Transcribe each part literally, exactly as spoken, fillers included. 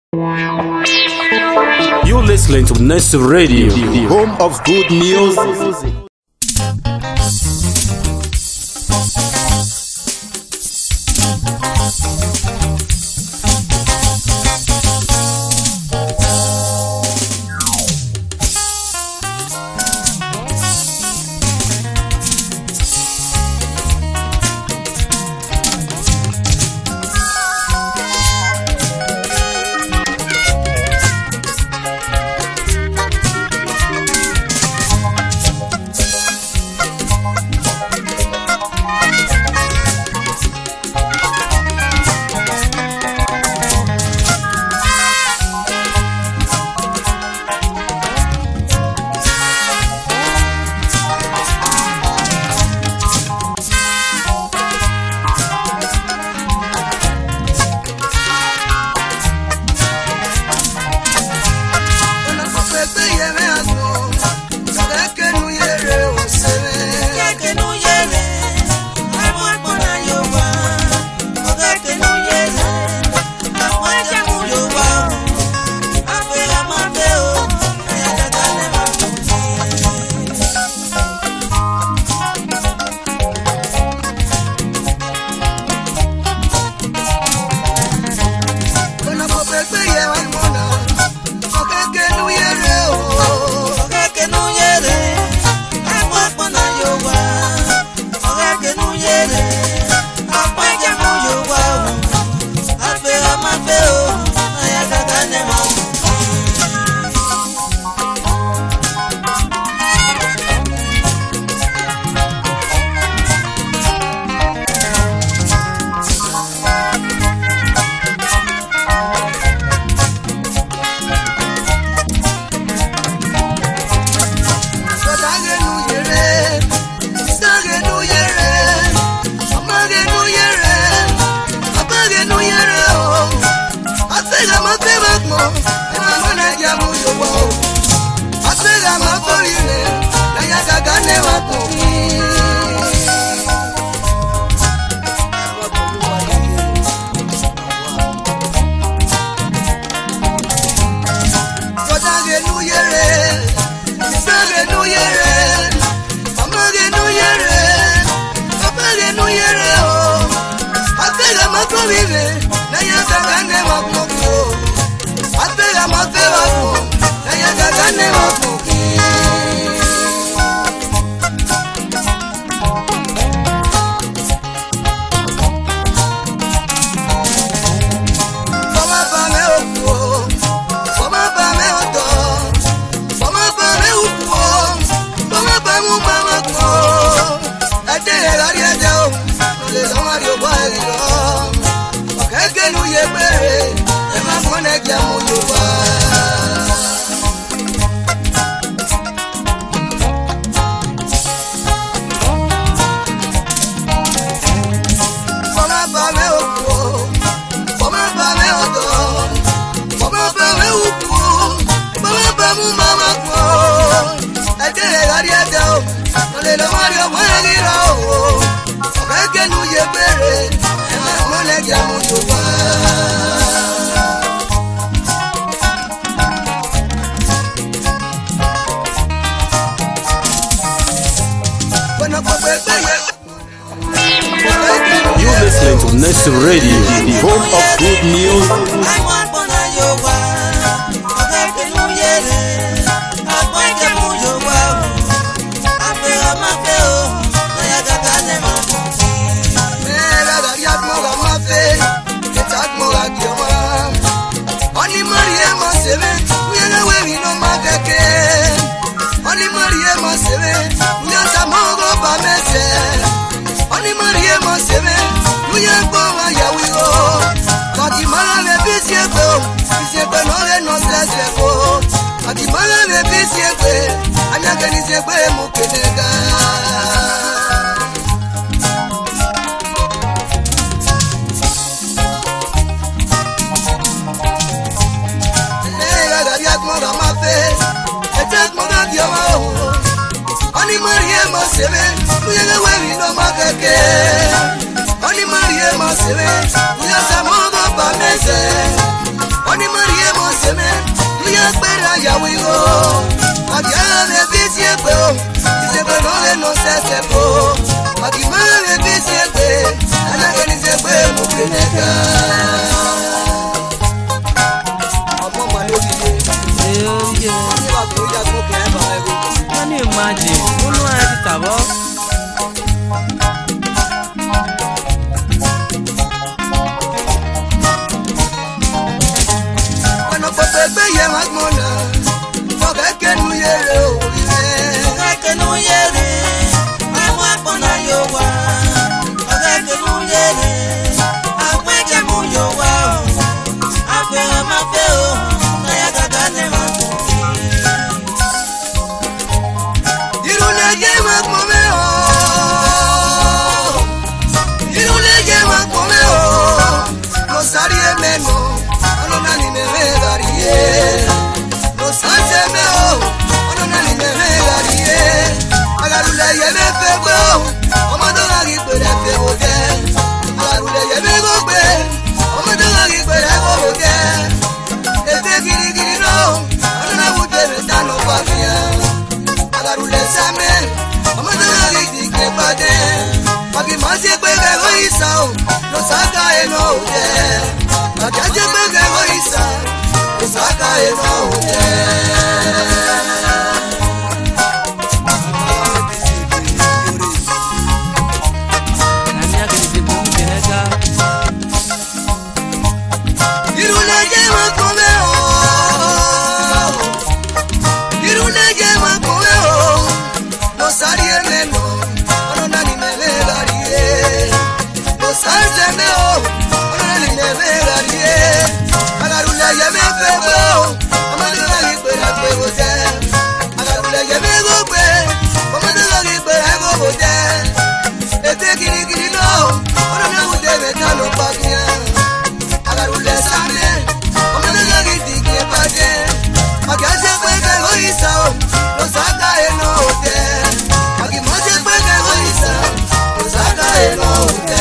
You're listening to Nest Radio, home of good music. You're listening to Nest Radio, home of good music. Oni Maria yawigo Magia de bisiekwe Isekwe nole no sesepo Magima de bisiekwe Anake nisekwe mukweneka Amo malogi ye Ye Aniwa kuja kumukweneka Mani imagine Unu wa editabo Pepe ye magmona, oge kenu yere o ime. Oge kenu yere, amo akona yowa. Oge kenu yere, akweje mu yowa. Afe amafe o, na ya kakane makuti. Irule ye magmome o, irule ye magmome o. Rosari emeno. No sache meo, ono nani me megarie. Agarule ye me pego, omodo agi pere pego de. Agarule ye me gobe, omodo agi pere gobe de. Ete giri giri no, ono na bute me tano pamia. Agarule same, omodo agi dike pade. Agi masi pege goisao, no saka eno de. Agi aje pege goisao. Saka eno uye Nania kiti bumu keneka Irulege wakome o Irulege wakome o No sari emeno Ono nani mevegarie No sari emeno Ono nani mevegarie Agarule ye me pego, amadu lagi pera pego je. Agarule ye me gobe, amadu lagi pera gobe je. Ete kiri kiri no, ono na ude me tano pakia. Agarule same, amadu lagi dike paje. Magaje pege goisa, no saka eno ude. Agi moje pege goisa, no saka eno ude.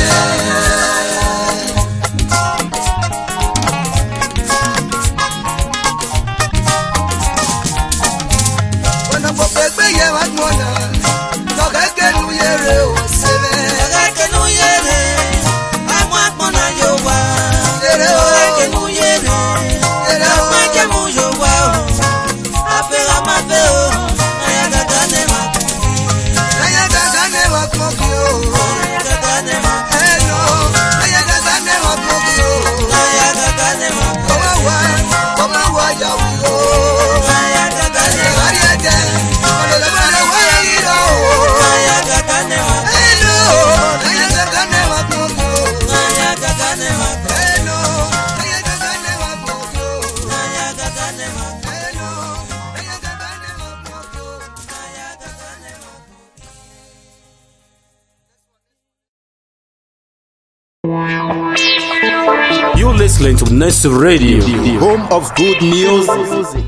You're listening to Nest Radio, the home of good music.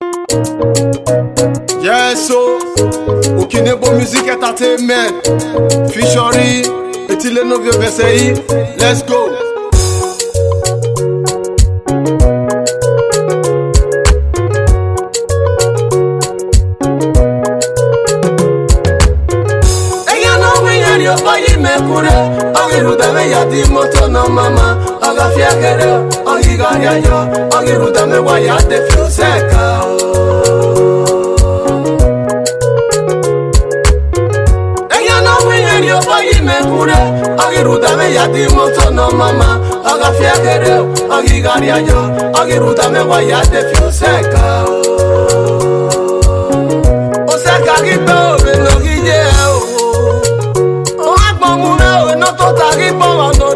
Yes, so Okinebo Music Entertainment, Fishery, Etile Novio Vesei, let's go. Di moto no mama, aga fiagere, agi garia yo, agi ruda me waya de fiuseka. Eya no wiye ni oboyi me kure, agi ruda me ya di moto no mama, aga fiagere, agi garia yo, agi ruda me waya de fiuseka. Oseka gibe ore no giye o. O agbo mu me o no to tagi bo.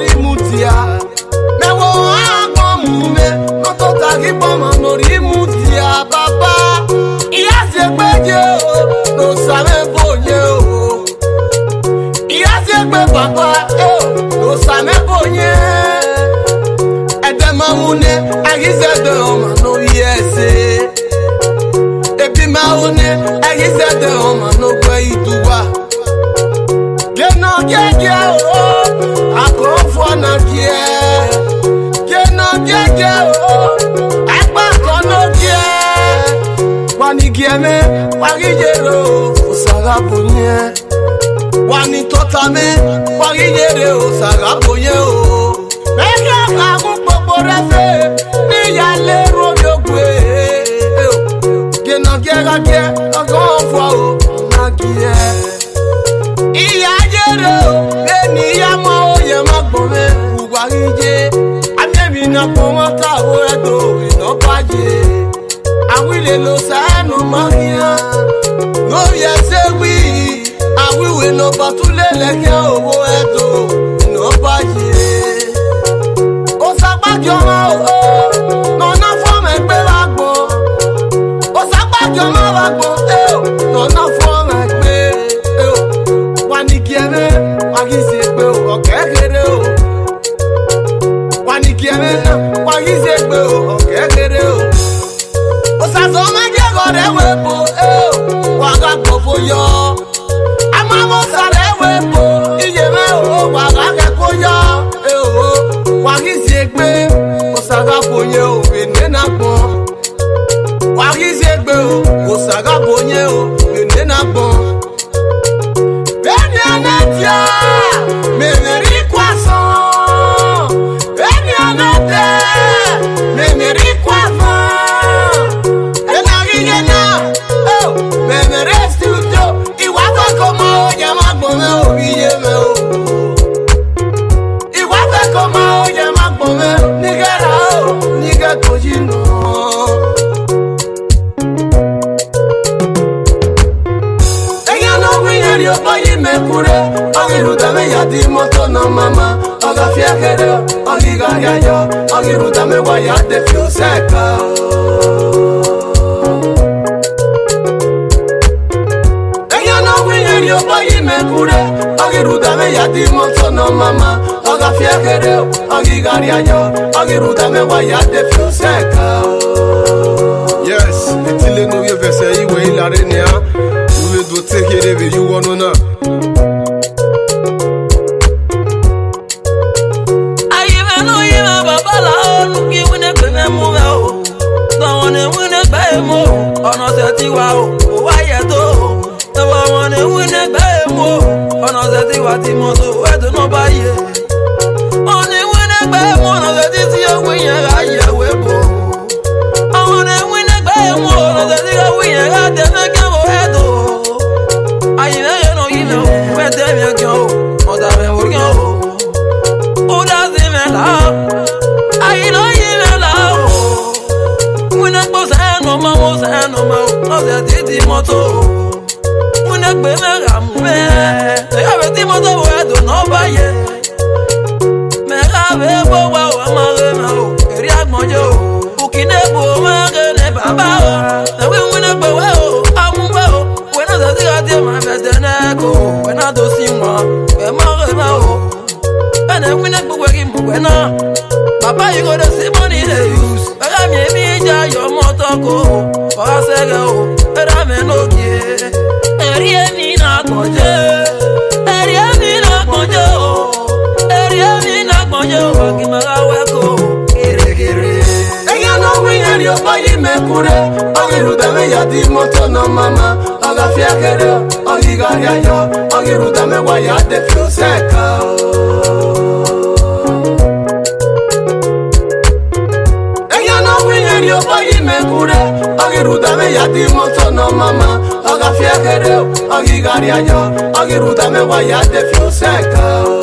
Mewo agbo me, no to tagi boma nori mutia baba. Iya se gbeje o, no same boye o. Iya se gbe papa o, no same boye. Ede mamune, agize de oma no yese. Ebi maune, agize de oma no gwe ituwa. Geno gege o, akofo na gie. Geno gege o, akpa kono gie. Wanikieme, Wagijero, Osagaponye. Wani Totame, Wagijere, Osagaponye. Mega Kamu Poporefe, Niyale Robiokwe. Gena Gera Ge, Agonfwa, Nagie. Iya Jero, Beni Yama, Yamagbome, Wagije. Amebi na Pomata, Oedo, Inopaje. Awile lo sanu magia no yese wi awiwe no batule leke owo edo no baye o sagbajo ma o no na fo me gbe wagbo o sagbajo ma wagbo e no na fo me gbe e wanikieme wagise gbe o kekere o wanikieme na wagise gbe o kekere o Osazo meje gore wepo eh waga gbofo yo amamo sare wepo iye me o waga ke ko yo eh o wagi segbe osaga bonye o ene na gbon wagi segbe o osaga bonye o ene na gbon beni anatia me meri kwason beni anatia me meri kwason Di moto no mama, oga fiakere, ogi garia yo, ogi ruta me guaya de fio seca. Ella no viene yo payi me cure, ogi ruta me ya di moto no mama, oga fiakere, ogi garia yo, ogi ruta me guaya de fio seca. Yes, etile no ye verse iwe ilare ne a, uwe do take it every you want na. Ọ̀nà ṣe ti wà ó, ó wáyé tó o. Ẹ̀wọ̀n wọn ni wí ní ẹgbẹ́ èmú o. Ọ̀nà ṣe ti wà tí mo tó ẹ̀dùn náà bá yẹ. Wọ́n ní wí ní ẹgbẹ́ èmú ọ̀nà ṣe ti tí ó wí yẹn rà yẹ̀wé bò. Àwọn ní wí ní ẹgbẹ́ èmú ọ̀nà ṣe ti ó wí yẹn rà tẹ̀mẹ́ kẹ́wọ̀ ẹ̀dùn o. Àyìnlẹ́ yẹn náà yìí lẹ̀ o, fẹ́ tẹ̀mí ẹ̀kẹ́ o, ọ̀tà rẹ̀ wò kẹ́ o. Ó dá sí mẹ́la, àyìnlẹ́ yìí mẹ́la o. Wí ní ẹgbẹ́ sẹ́nu mọ́ mo sẹ́nu mọ́ o, ọ̀sẹ̀ títí mọ́tò o. Wí ní ẹgbẹ́ mẹ́ra mú mẹ́, ẹ̀yà rẹ̀ tí mọ́tò wọ̀ ẹ̀dùn náà bá yẹ. Mẹ́ra rẹ̀ bó wà wà máa rẹ̀ mẹ́ o, èrè àgbọ̀njẹ́ o. Òkìdé bò mẹ́rẹ̀ ní bàbá o. Ẹ̀wí wí ní ẹgbẹ́ wẹ́ o, amúgbẹ́ o. Wẹ́ náà sẹ́sí àti ẹ̀mà fẹ̀sẹ̀ náà kò. Wẹ́ náà tó sí wọn, wẹ́ máa rẹ̀ mẹ́ o. Ẹ̀nà wí ní gbogbo kí mú wẹ́ náà. Bàbá yìí kò dé sí money dey use. Bẹ́ẹ̀ mi èmi ìjà yọ mọ́tò kò. Ọ̀rá sẹ́gẹ̀ o, ẹ̀rá mi lókè. Ẹ̀rí èmi náà kọjẹ́. Ẹ̀rí èmi náà kọjẹ́ o. Ẹ̀rí èmi náà kọjẹ́ o. Wàkí mẹ́ra wẹ́kọ̀ kéré-kéré. Ẹ̀yà náà wí yẹn ni ọ̀pọ̀ yìí mẹ́kúrẹ́. Ọ̀gẹ̀rù dàmẹ́ yà di mọ́tò náà mama. Ọ̀gá fiakẹ́rẹ́ ọ̀gí gàrí ayọ̀. Ọ̀gẹ̀rù dàmẹ́ wà yà dé fi ọ̀sẹ̀ka o. Ọ̀pọ̀ yìí mẹ́kúrẹ́, ọ̀gẹ̀rù dàmẹ́ yà di mọ́tò náà mama. Ọ̀gá fiakẹ́rẹ́ ọ̀gí gàrí ayọ̀. Ọ̀gẹ̀rù dàmẹ́ wà yà dé fi ọ̀sẹ̀ka o.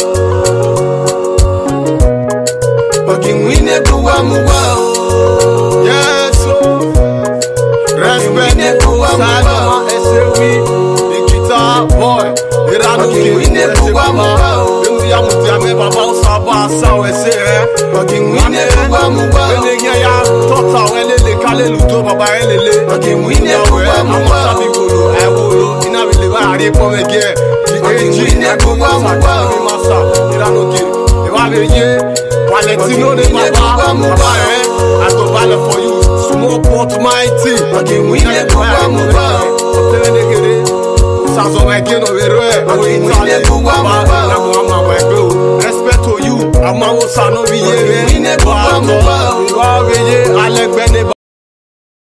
Ọ̀gì wí ní gbogbo amúgbà o. Yes, o. Respect ní gbogbo amúgbà o. Ẹsẹ̀ wí, ìkìtà boy. Ìrànú kì í ní gbogbo amúgbà o. Ewu ya mú ti àmì bàbá ó sábà sá ọ ẹsẹ̀ rẹ̀. Ọ̀gì wí ní gbogbo amúgbà o. Ẹni yẹn ya tọ́ta ọ ẹlẹ́lẹ̀ kálẹ̀ lùtó bàbá ẹlẹ́lẹ̀. Ọ̀gì wí ní gbogbo amúgbà o. Àwọn sábì kòlò ẹ̀wòlò iná mi lè bá àárẹ̀ pọ́ mẹ́gẹ́. Ọ̀gì wí ní gbogbo amúgbà o. Ìrànú kì í. Ìwà rẹ̀ yé. Valentino de bàbá bàbá rẹ̀. Àtọ̀balẹ̀ for you. Small pot mighty. Ọ̀gì wí ní gbogbo amúgbà o. Ọ̀tẹ̀lẹ̀dẹ̀gẹ̀dẹ̀. Sazọ ẹ̀kẹ́ nọ wẹ̀rọ ẹ̀. Ọ̀gì wí ní gbogbo amúgbà o. Lágùn àmà wà ẹgbẹ́ o. Respect to you. Àmàwò sànú bí yé rẹ̀. Ọ̀gì wí ní gbogbo amúgbà o. Ìwà rẹ̀ yé alẹ́gbẹ́ ní